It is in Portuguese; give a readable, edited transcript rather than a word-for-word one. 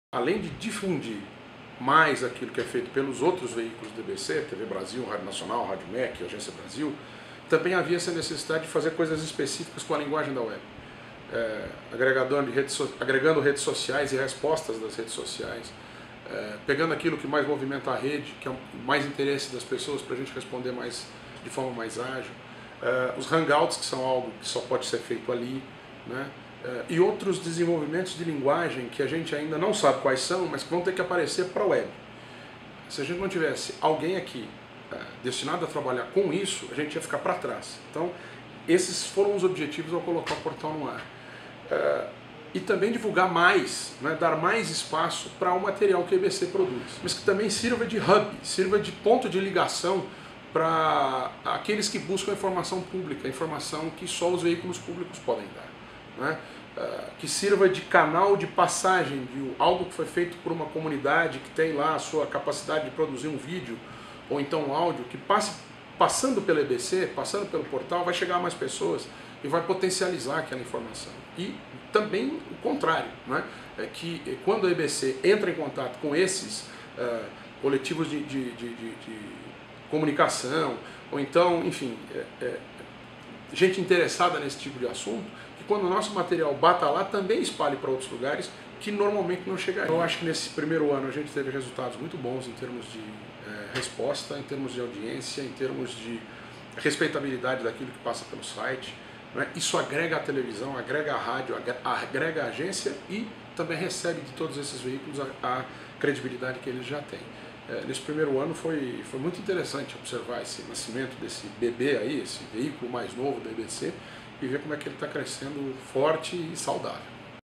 além de difundir mais aquilo que é feito pelos outros veículos do EBC, TV Brasil, Rádio Nacional, Rádio MEC, Agência Brasil, também havia essa necessidade de fazer coisas específicas com a linguagem da web. Agregando redes sociais e respostas das redes sociais, pegando aquilo que mais movimenta a rede, que é o mais interesse das pessoas, para a gente responder de forma mais ágil. Os hangouts, que são algo que só pode ser feito ali, né? E outros desenvolvimentos de linguagem que a gente ainda não sabe quais são, mas que vão ter que aparecer para a web. Se a gente não tivesse alguém aqui destinado a trabalhar com isso, a gente ia ficar para trás. Então, esses foram os objetivos ao colocar o portal no ar. E também divulgar mais, né, dar mais espaço para o material que a EBC produz, mas que também sirva de hub, sirva de ponto de ligação para aqueles que buscam informação pública, informação que só os veículos públicos podem dar. Né? Que sirva de canal de passagem de algo que foi feito por uma comunidade que tem lá a sua capacidade de produzir um vídeo ou então um áudio, que passando pelo EBC, passando pelo portal, vai chegar a mais pessoas e vai potencializar aquela informação. E também o contrário, né? É que quando a EBC entra em contato com esses coletivos de comunicação, ou então, enfim, gente interessada nesse tipo de assunto, que quando o nosso material bata lá, também espalhe para outros lugares que normalmente não chegariam. Eu acho que nesse primeiro ano a gente teve resultados muito bons em termos de resposta, em termos de audiência, em termos de respeitabilidade daquilo que passa pelo site. Né? Isso agrega a televisão, agrega a rádio, agrega a agência e também recebe de todos esses veículos a credibilidade que eles já têm. Nesse primeiro ano foi muito interessante observar esse nascimento desse bebê aí, esse veículo mais novo da EBC, e ver como é que ele está crescendo forte e saudável.